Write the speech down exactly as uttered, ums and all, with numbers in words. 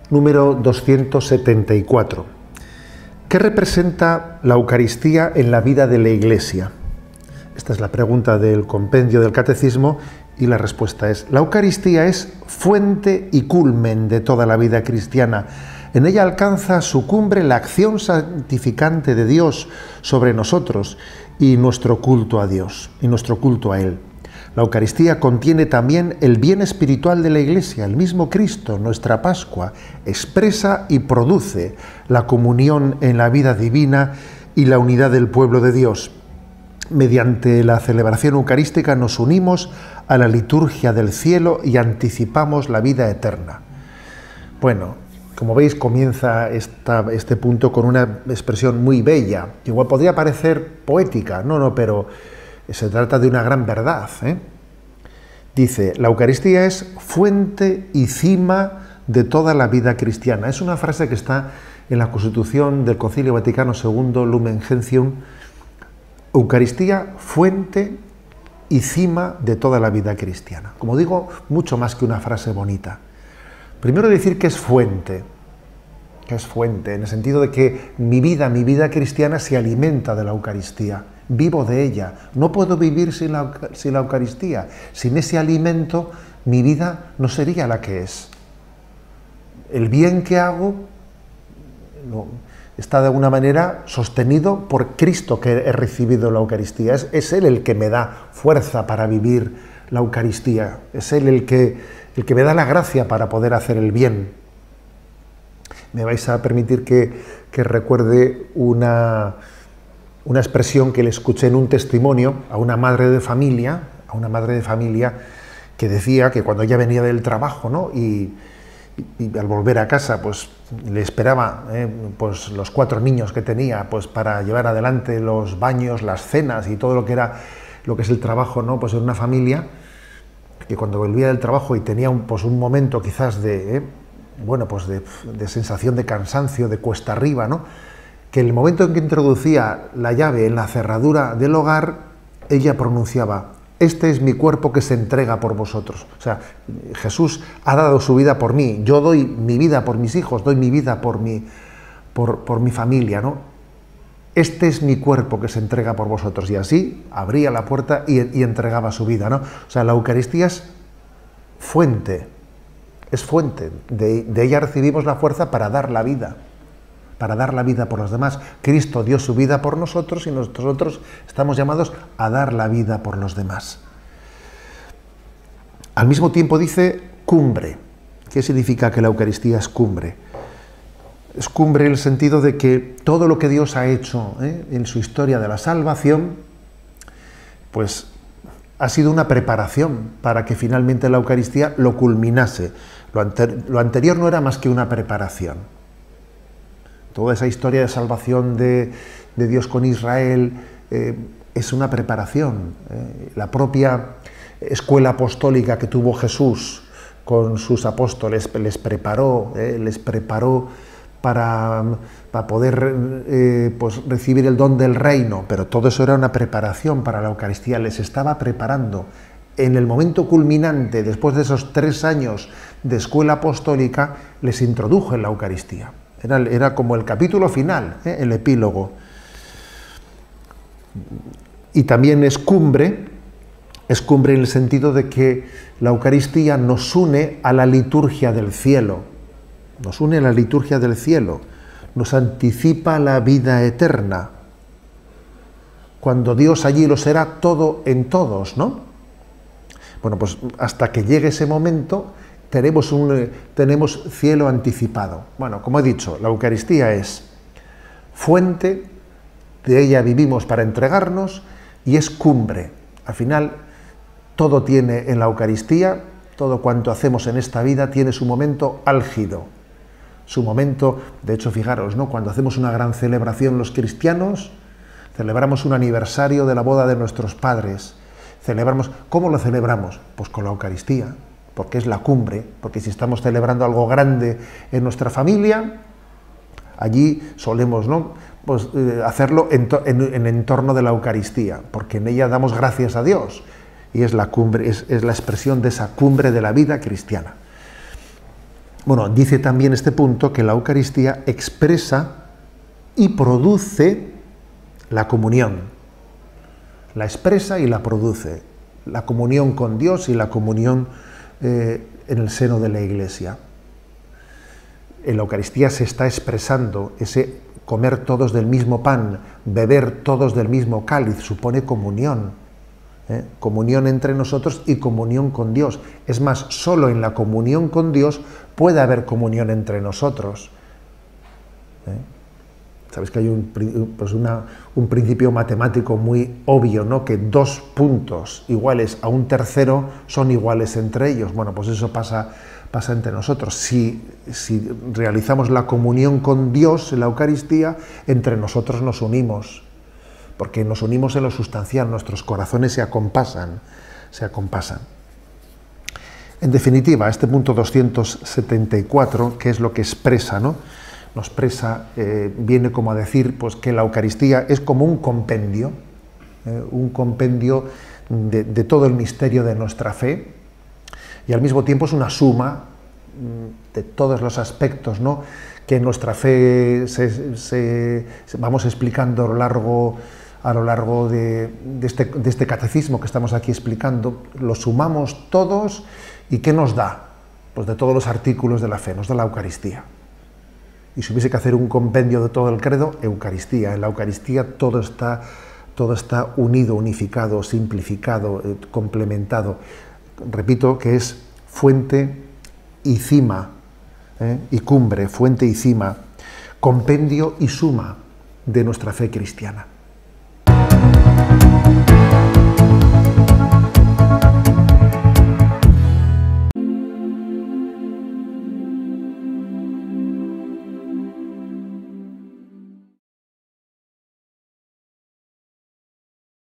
número doscientos setenta y cuatro. ¿Qué representa la Eucaristía en la vida de la Iglesia? Esta es la pregunta del compendio del Catecismo y la respuesta es: la Eucaristía es fuente y culmen de toda la vida cristiana. En ella alcanza su cumbre la acción santificante de Dios sobre nosotros y nuestro culto a Dios, y nuestro culto a Él. La Eucaristía contiene también el bien espiritual de la Iglesia. El mismo Cristo, nuestra Pascua, expresa y produce la comunión en la vida divina y la unidad del pueblo de Dios. Mediante la celebración eucarística nos unimos a la liturgia del cielo y anticipamos la vida eterna. Bueno, como veis, comienza esta, este punto con una expresión muy bella, que igual podría parecer poética, no, no, pero se trata de una gran verdad, ¿eh? Dice: la Eucaristía es fuente y cima de toda la vida cristiana. Es una frase que está en la Constitución del Concilio Vaticano segundo, Lumen Gentium. Eucaristía, fuente y cima de toda la vida cristiana. Como digo, mucho más que una frase bonita. Primero decir que es fuente, que es fuente, en el sentido de que mi vida, mi vida cristiana se alimenta de la Eucaristía. Vivo de ella. No puedo vivir sin la, sin la Eucaristía. Sin ese alimento, mi vida no sería la que es. El bien que hago no, está de alguna manera sostenido por Cristo, que he recibido la Eucaristía. Es, es Él el que me da fuerza para vivir la Eucaristía. Es Él el que, el que me da la gracia para poder hacer el bien. Me vais a permitir que, que recuerde una... una expresión que le escuché en un testimonio a una madre de familia, a una madre de familia que decía que cuando ella venía del trabajo, ¿no? y, y, y al volver a casa, pues le esperaba eh, pues, los cuatro niños que tenía, pues para llevar adelante los baños, las cenas y todo lo que era, lo que es el trabajo, ¿no? Pues en una familia, que cuando volvía del trabajo y tenía un, pues, un momento quizás de, eh, bueno, pues de, de sensación de cansancio, de cuesta arriba, ¿no? Que el momento en que introducía la llave en la cerradura del hogar, ella pronunciaba: este es mi cuerpo que se entrega por vosotros. O sea, Jesús ha dado su vida por mí, yo doy mi vida por mis hijos, doy mi vida por mi, por, por mi familia, ¿no? Este es mi cuerpo que se entrega por vosotros. Y así abría la puerta y, y entregaba su vida, ¿no? O sea, la Eucaristía es fuente, es fuente. De, de ella recibimos la fuerza para dar la vida. para dar la vida por los demás. Cristo dio su vida por nosotros y nosotros estamos llamados a dar la vida por los demás. Al mismo tiempo dice cumbre. ¿Qué significa que la Eucaristía es cumbre? Es cumbre en el sentido de que todo lo que Dios ha hecho ¿eh? en su historia de la salvación, pues ha sido una preparación para que finalmente la Eucaristía lo culminase. Lo, anter- lo anterior no era más que una preparación. Toda esa historia de salvación de, de Dios con Israel eh, es una preparación. Eh, la propia escuela apostólica que tuvo Jesús con sus apóstoles les preparó, eh, les preparó para, para poder eh, pues, recibir el don del reino, pero todo eso era una preparación para la Eucaristía, les estaba preparando. En el momento culminante, después de esos tres años de escuela apostólica, les introdujo en la Eucaristía. Era, era como el capítulo final, ¿eh? el epílogo. Y también es cumbre, es cumbre en el sentido de que la Eucaristía nos une a la liturgia del cielo, nos une a la liturgia del cielo, nos anticipa la vida eterna, cuando Dios allí lo será todo en todos, ¿no? Bueno, pues hasta que llegue ese momento, Tenemos, un, tenemos cielo anticipado. Bueno, como he dicho, la Eucaristía es fuente, de ella vivimos para entregarnos, y es cumbre. Al final, todo tiene en la Eucaristía, todo cuanto hacemos en esta vida tiene su momento álgido. Su momento, de hecho, fijaros, ¿no? Cuando hacemos una gran celebración los cristianos, celebramos un aniversario de la boda de nuestros padres. Celebramos, ¿cómo lo celebramos? Pues con la Eucaristía. Porque es la cumbre, porque si estamos celebrando algo grande en nuestra familia, allí solemos, ¿no? pues, eh, hacerlo en, en, en entorno de la Eucaristía, porque en ella damos gracias a Dios, y es la cumbre, es, es la expresión de esa cumbre de la vida cristiana. Bueno, dice también este punto que la Eucaristía expresa y produce la comunión. La expresa y la produce. La comunión con Dios y la comunión eh, en el seno de la Iglesia. En la Eucaristía se está expresando ese comer todos del mismo pan, beber todos del mismo cáliz, supone comunión. ¿eh? Comunión entre nosotros y comunión con Dios. Es más, solo en la comunión con Dios puede haber comunión entre nosotros. ¿eh? Sabes que hay un, pues una, un principio matemático muy obvio, ¿no? Que dos puntos iguales a un tercero son iguales entre ellos. Bueno, pues eso pasa, pasa entre nosotros. Si, si realizamos la comunión con Dios en la Eucaristía, entre nosotros nos unimos, porque nos unimos en lo sustancial, nuestros corazones se acompasan, se acompasan. En definitiva, este punto doscientos setenta y cuatro, que es lo que expresa, ¿no? Nos expresa, eh, viene como a decir pues, que la Eucaristía es como un compendio, eh, un compendio de, de todo el misterio de nuestra fe, y al mismo tiempo es una suma de todos los aspectos, ¿no? Que en nuestra fe se, se, se, vamos explicando a lo largo, a lo largo de, de, este, de este catecismo que estamos aquí explicando, lo sumamos todos, ¿y qué nos da? Pues de todos los artículos de la fe, nos da la Eucaristía. Y si hubiese que hacer un compendio de todo el credo, Eucaristía. En la Eucaristía todo está, todo está unido, unificado, simplificado, eh, complementado. Repito que es fuente y cima, eh, y cumbre, fuente y cima, compendio y suma de nuestra fe cristiana.